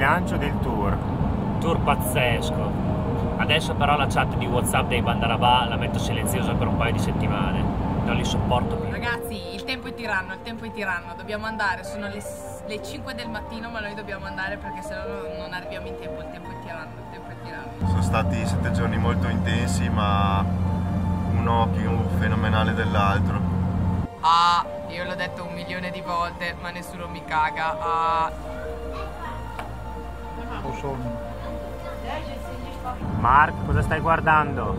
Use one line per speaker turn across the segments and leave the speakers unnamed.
bilancio del tour.
Tour pazzesco. Adesso però la chat di WhatsApp dei Bandarabà la metto silenziosa per un paio di settimane. Non li sopporto più.
Ragazzi, il tempo è tiranno, dobbiamo andare, sono le 5 del mattino, ma noi dobbiamo andare perché se no non arriviamo in tempo, il tempo è tiranno.
Sono stati 7 giorni molto intensi, ma uno più fenomenale dell'altro.
Ah, io l'ho detto 1 milione di volte, ma nessuno mi caga. Ah.
Mark, cosa stai guardando?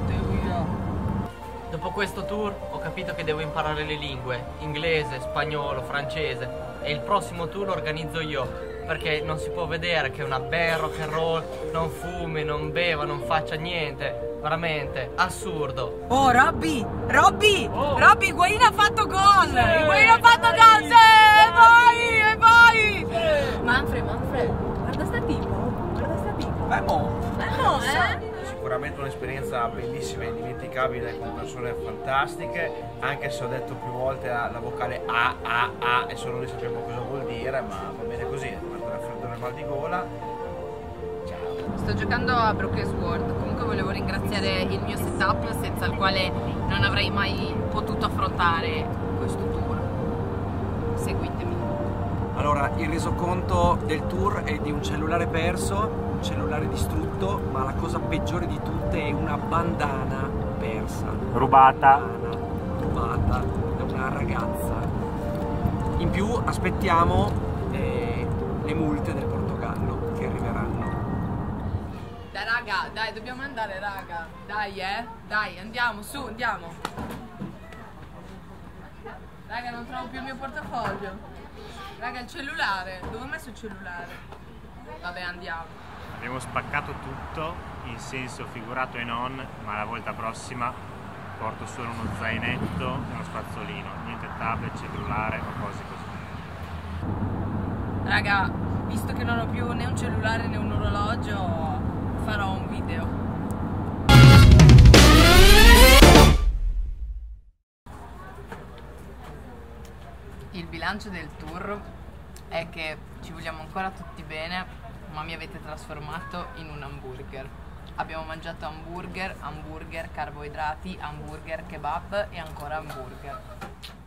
Dopo questo tour ho capito che devo imparare le lingue, inglese, spagnolo, francese, e il prossimo tour lo organizzo io, perché non si può vedere che una band rock and roll non fumi, non beva, non faccia niente, veramente assurdo.
Oh, Robby, Higuain ha fatto gol! Higuain ha fatto gol! Sì, vai! Manfred, guarda sta tipo.
Bello,
Eh?
sicuramente un'esperienza bellissima e indimenticabile con persone fantastiche, anche se ho detto più volte la vocale A e solo noi sappiamo cosa vuol dire, ma va bene così, per il raffreddore e mal di gola. Ciao.
Sto giocando a Broken Sword, comunque volevo ringraziare il mio setup senza il quale non avrei mai potuto affrontare questo tour. Seguitemi.
Allora, il resoconto del tour è di un cellulare perso, un cellulare distrutto, ma la cosa peggiore di tutte è una bandana persa.
Rubata.
Rubata da una ragazza. In più aspettiamo le multe del Portogallo che arriveranno.
Dai raga, dai, dobbiamo andare raga. Dai, andiamo, su, andiamo. Raga, non trovo più il mio portafoglio. Raga, il cellulare, dove ho messo il cellulare? Vabbè, andiamo.
Abbiamo spaccato tutto, in senso figurato e non, ma la volta prossima porto solo uno zainetto e uno spazzolino, niente tablet, cellulare o cose così.
Raga, visto che non ho più né un cellulare né un orologio, farò un video. Il bilancio del tour è che ci vogliamo ancora tutti bene, ma mi avete trasformato in un hamburger. Abbiamo mangiato hamburger, carboidrati, hamburger, kebab e ancora hamburger.